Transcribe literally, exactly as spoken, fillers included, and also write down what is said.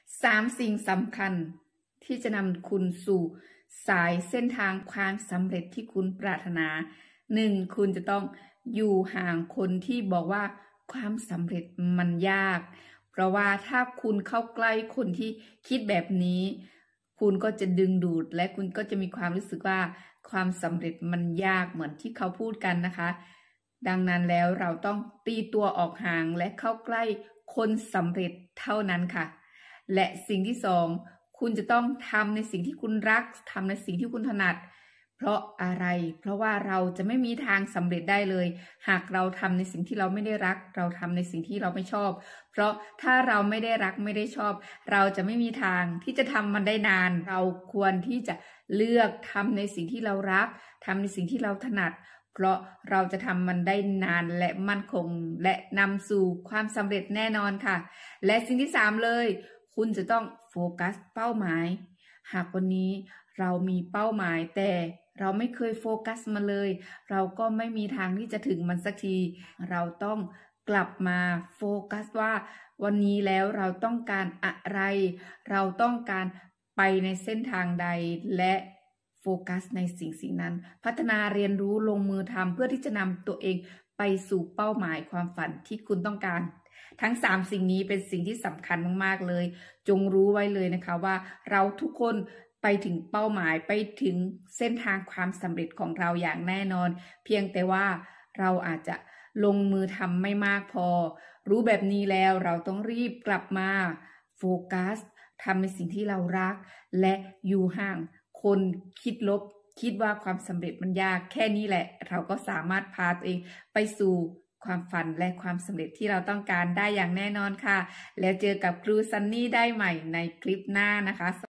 สามสิ่งสำคัญที่จะนำคุณสู่สายเส้นทางความสำเร็จที่คุณปรารถนาหนึ่งคุณจะต้องอยู่ห่างคนที่บอกว่าความสำเร็จมันยากเพราะว่าถ้าคุณเข้าใกล้คนที่คิดแบบนี้คุณก็จะดึงดูดและคุณก็จะมีความรู้สึกว่าความสำเร็จมันยากเหมือนที่เขาพูดกันนะคะดังนั้นแล้วเราต้องตีตัวออกห่างและเข้าใกล้คนสำเร็จเท่านั้นค่ะและสิ่งที่สองคุณจะต้องทำในสิ่งที่คุณรักทำในสิ่งที่คุณถนัดเพราะอะไรเพราะว่าเราจะไม่มีทางสำเร็จได้เลยหากเราทำในสิ่งที่เราไม่ได้รักเราทำในสิ่งที่เราไม่ชอบเพราะถ้าเราไม่ได้รักไม่ได้ชอบเราจะไม่มีทางที่จะทำมันได้นานเราควรที่จะเลือกทำในสิ่งที่เรารักทำในสิ่งที่เราถนัดเพราะเราจะทำมันได้นานและมั่นคงและนำสู่ความสำเร็จแน่นอนค่ะและสิ่งที่สามเลยคุณจะต้องโฟกัสเป้าหมายหากวันนี้เรามีเป้าหมายแต่เราไม่เคยโฟกัสมันเลยเราก็ไม่มีทางที่จะถึงมันสักทีเราต้องกลับมาโฟกัสว่าวันนี้แล้วเราต้องการอะไรเราต้องการไปในเส้นทางใดและโฟกัสในสิ่งสิ่งนั้นพัฒนาเรียนรู้ลงมือทำเพื่อที่จะนำตัวเองไปสู่เป้าหมายความฝันที่คุณต้องการทั้งสามสิ่งนี้เป็นสิ่งที่สำคัญมากๆเลยจงรู้ไว้เลยนะคะว่าเราทุกคนไปถึงเป้าหมายไปถึงเส้นทางความสำเร็จของเราอย่างแน่นอนเพียงแต่ว่าเราอาจจะลงมือทำไม่มากพอรู้แบบนี้แล้วเราต้องรีบกลับมาโฟกัสทำในสิ่งที่เรารักและอยู่ห่างคนคิดลบคิดว่าความสำเร็จมันยากแค่นี้แหละเราก็สามารถพาตัวเองไปสู่ความฝันและความสำเร็จที่เราต้องการได้อย่างแน่นอนค่ะแล้วเจอกับครูซันนี่ได้ใหม่ในคลิปหน้านะคะ